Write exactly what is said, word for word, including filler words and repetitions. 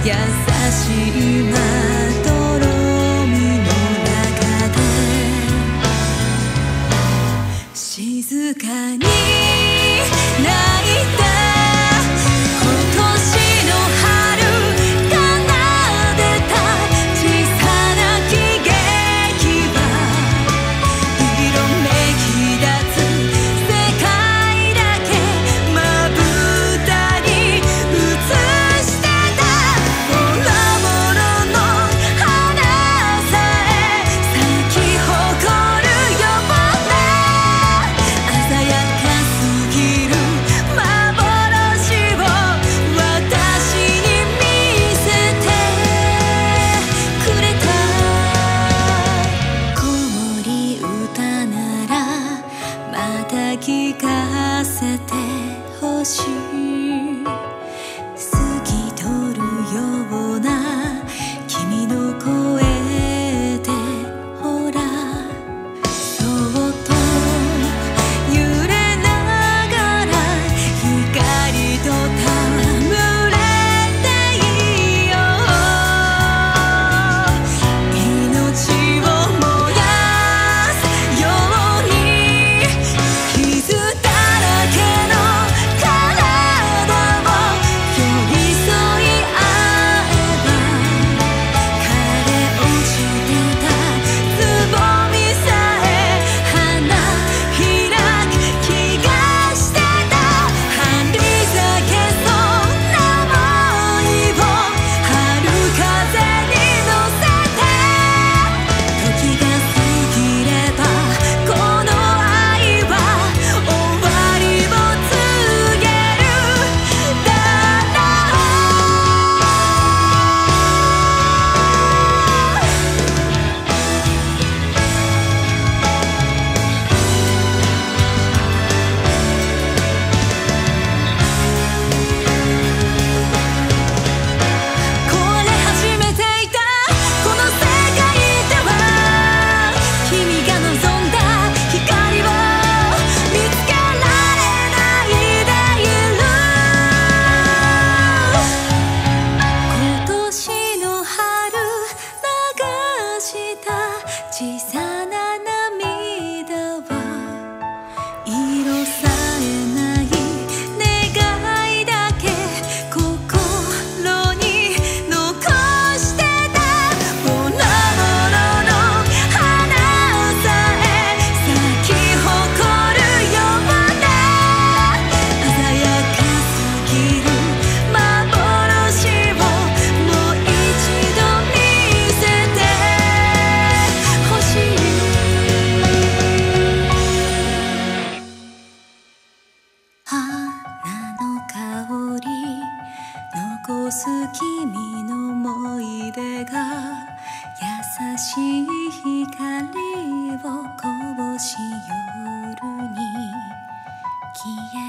優しいまどろみの中で静かに泣いた聞かせてほしい透き通るような君の声でほらそっと揺れながら光と戯れていよう命を燃やすように傷だらけの体を寄り添い合えば枯れ落ちてたつぼみさえ花開く気がしてた張り裂けそうな想いを春風に乗せて時が過ぎればこの愛は終わりを告げるだろこれ初めていたこの世界では君が望んだ光を見つけられないでいる今年の春流した小さな涙は色さえない願いだけ心に残してたボロボロの花さえ咲き誇るような鮮やかすぎる幻をもう一度見せてほしい花の香り残す君の思い出が優しい光をこぼし夜に消え